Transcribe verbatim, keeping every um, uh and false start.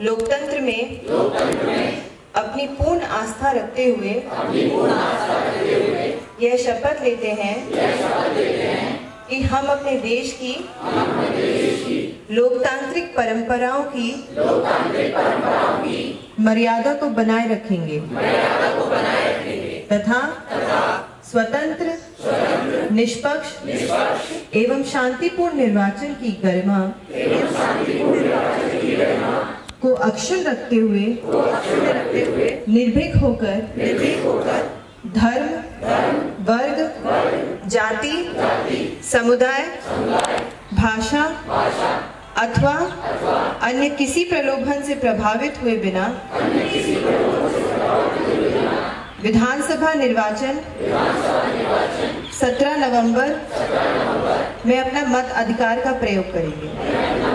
लोकतंत्र में, लोकतंत्र में अपनी पूर्ण आस्था रखते हुए, अपनी पूर्ण आस्था रखते हुए यह शपथ लेते हैं, यह शपथ लेते हैं कि हम अपने देश की, हम अपने देश की लोकतांत्रिक परंपराओं की, लोकतांत्रिक परंपराओं की मर्यादा को बनाए रखेंगे, मर्यादा को बनाए रखेंगे तथा, तथा स्वतंत्र, स्वतंत्र निष्पक्ष, निष्पक्ष एवं शांतिपूर्ण निर्वाचन की गरिमा, एवं शांतिपूर्ण निर्वाचन की गरिमा को अक्षुण्ण रखते हुए, को अक्षुण्ण रखते हुए निर्भीक होकर, निर्भीक होकर धर्म, धर्म वर्ग, वर्ग जाति, जाति समुदाय, समुदाय भाषा, भाषा अथवा, अथवा अन्य किसी प्रलोभन से प्रभावित हुए बिना, अन्य किसी प्रलोभन से प्रभावित हुए बिना विधानसभा निर्वाचन, विधानसभा निर्वाचन सत्रह नवंबर में अपना मत अधिकार का प्रयोग करेंगे।